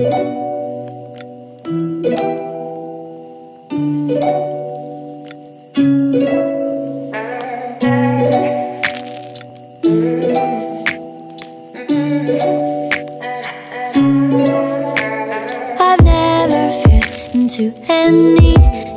I've never fit into any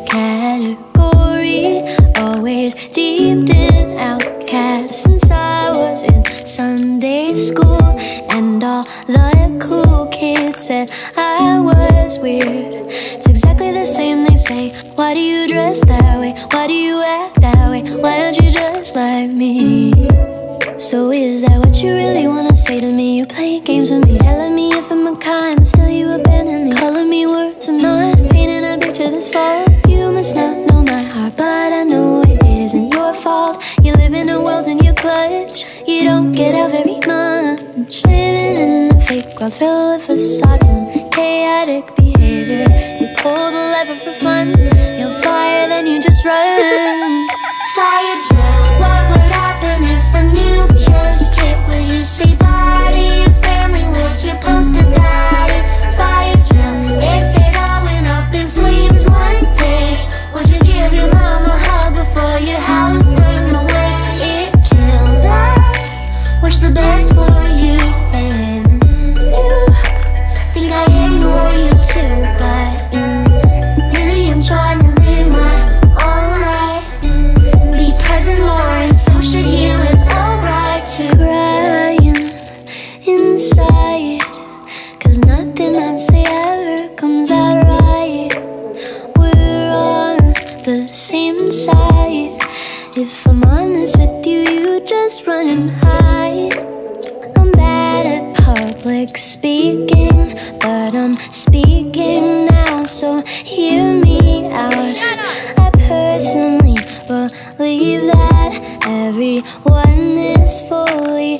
category, always deep in outcast since I was in Sunday school. And all the cool kids said I was weird. It's exactly the same, they say. Why do you dress that way? Why do you act that way? Why aren't you just like me? So is that what you really wanna say to me? You playing games with me, telling me if I'm unkind, but still you abandon me, calling me words I'm not, painting a picture that's false. You must not know my heart, but I know it isn't your fault. You live in a world in your clutch, you don't get out very much. Living in a fake world filled with facades and chaotic behavior. You pull the lever for fun, you'll fire, then you just run. Fire drill, what would happen if a nuke just hit? Would you say bye to your family? Would you post about it? Fire drill, if it all went up in flames one day, would you give your mom a hug before your house burned away? It kills, I wish the best for you, and you think I ignore you too, but really I'm trying to live my own life and be present more, and so should you. It's alright to crying inside, 'cause nothing I say ever comes out right. We're on the same side. If I'm honest with you, you just run and hide. I'm bad at public speaking, but I'm speaking now, so hear me out. I personally believe that everyone is fully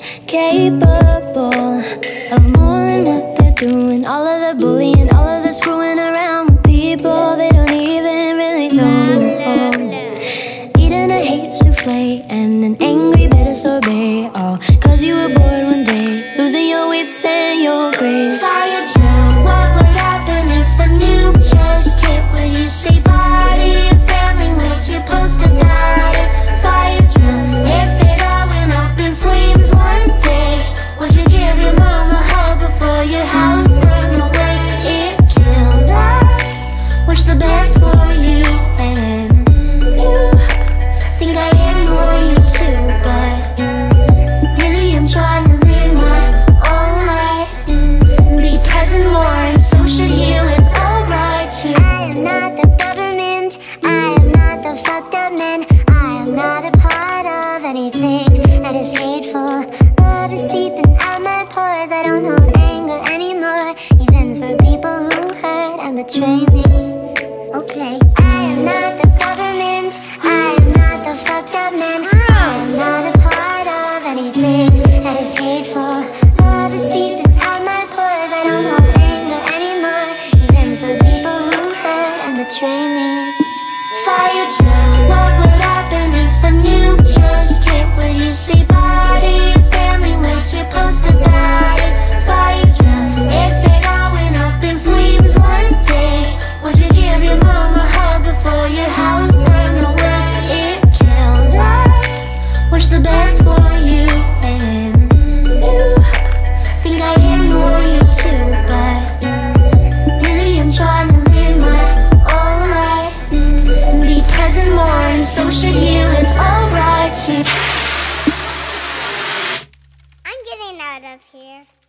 capable of more than what they're doing. All of the bullying, all of the screwing around with people they don't even really know. Eating a hate souffle and an angry bitter sorbet, all 'cause you were bored one day, losing your wits and your grace. Fire drill, what would happen if a nuke just hit? Would you say bye to your family? Would you post about it? Fire drill, if it all went up in flames one day, would you give your mom a hug before your house burned away? It kills, I wish the best for you, and you think I ignore you too, but really I'm trying to live my own life and be present more, and so should you. It's alright to. I am not the government, I am not the fucked up man, I am not a part of anything that is hateful. Love is seeping out my pores, I don't hold anger anymore, even for people who hurt and betray me. Okay, I am not the government, I am not the fucked up man, I am not a part of anything that is hateful. Love is seeping out my pores, I don't hold anger anymore, even for people who hurt and betray me. Fire drill, what would happen if a nuke just hit? Would you say bye to your family? Would you post about it? Fire drill, if it all went up in flames one day, would you give your mom a hug before your house burned away? It kills, I wish the best for you, and you think I ignore you too, but really I'm trying to live my own life and be present more, and so should you. It's alright to. I'm getting out of here.